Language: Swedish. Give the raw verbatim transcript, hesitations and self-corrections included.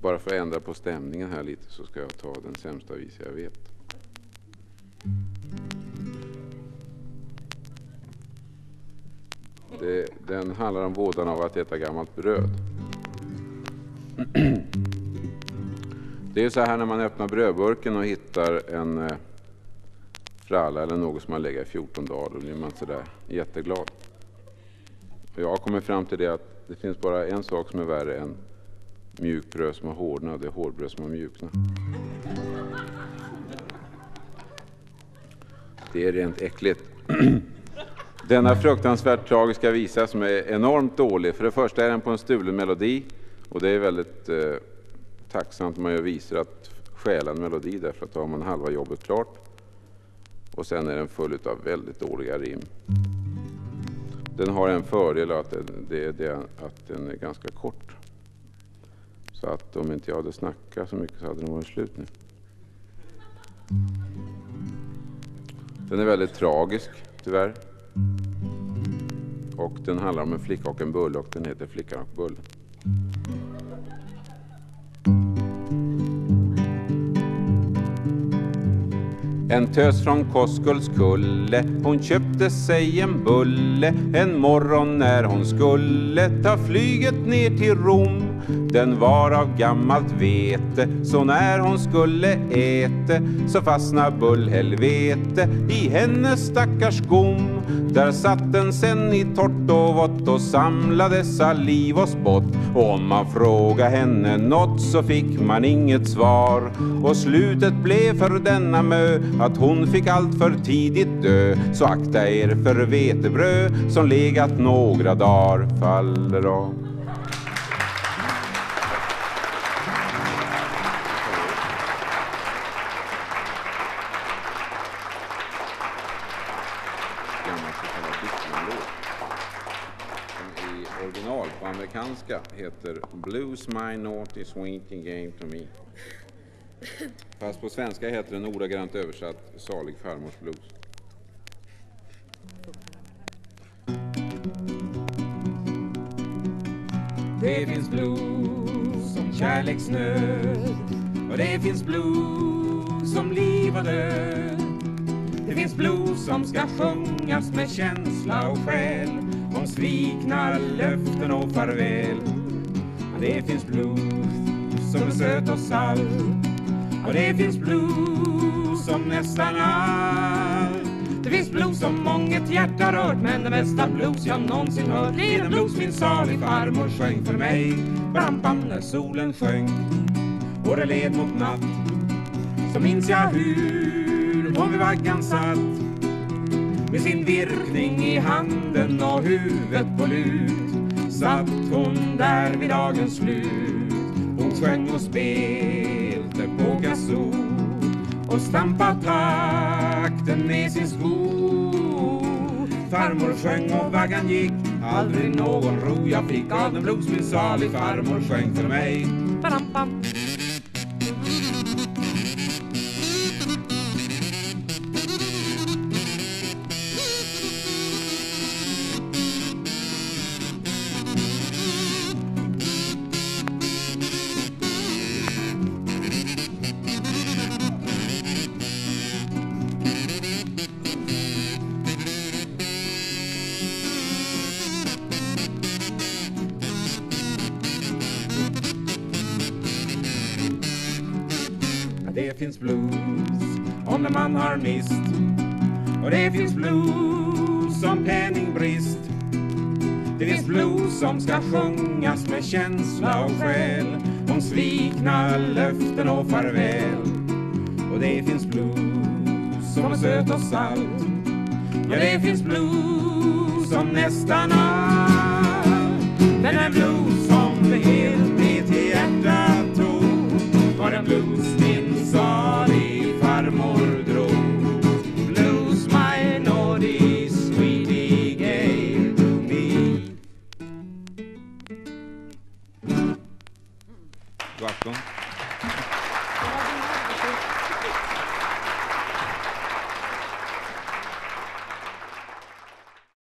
bara för att ändra på stämningen här lite så ska jag ta den sämsta visa jag vet. Det, den handlar om vådan av att äta gammalt bröd. Det är så här när man öppnar brödburken och hittar en eh, fralla eller något som man lägger i fjorton dagar, då blir man så där jätteglad. Och jag har kommit fram till det att det finns bara en sak som är värre än mjukbröd som har hårdnat, det är hårdbröd som har mjuknat. Det är rent äckligt. Denna fruktansvärt tragiska visa som är enormt dålig. För det första är den på en stulen melodi. Och det är väldigt eh, tacksamt om man gör visor att stjäla en melodi. Därför att då har man halva jobbet klart. Och sen är den full av väldigt dåliga rim. Den har en fördel att, det, det är det, att den är ganska kort. Så att om inte jag hade snackat så mycket så hade den varit slut nu. Den är väldigt tragisk, tyvärr. Och den handlar om en flicka och en bulle och den heter Flickan och bullen. En tös från Koskullskulle, hon köpte sig en bulle en morgon när hon skulle ta flyget ner till Rom. Den var av gammalt vete, så när hon skulle äta så fastnade bullhelvete i hennes stackars gom. Där satt den sen i torrt och vått och samlade saliv och spott. Och om man frågade henne något så fick man inget svar. Och slutet blev för denna mö att hon fick allt för tidigt dö. Så akta er för vetebröd som legat några dagar faller av. Original på amerikanska heter Blues My Naughty Swinking Game to Me. Fast på svenska heter den ordagrant översatt Salig farmors blues. Det finns blues som kärleksnöd och det finns blues som liv och död. Det finns blues som ska sjungas med känsla och själ, om svikna löften och farväl. Det finns blues som är söt och salt, och det finns blues som nästan allt. Det finns blues som månget hjärta rört, men det mesta blues jag någonsin hört är den blues min salig farmor sjöng för mig. Bram-bam när solen sjöng och det led mot natt, så minns jag hur hon vid vaggan satt med sin virkning i handen och huvudet på lut. Satt hon där vid dagens slut. Hon sjöng och spelte på kazoo och stampa takten med sin sko. Farmor sjöng och vaggan gick, aldrig någon ro jag fick av den blues min salig farmor sjöng för mig. Ba-dam-bam. Det finns blues om en man har mist, och det finns blues om penningbrist. Det finns blues som ska sjungas med känsla och själ, om svikna löften och farväl. Och det finns blues som är söt och salt, ja det finns blues som nästan allt. Men en blues som det helt med till hjärtat tog var en blues min salig farmor drog. Blues my naughty sweetie gave to me. God afton.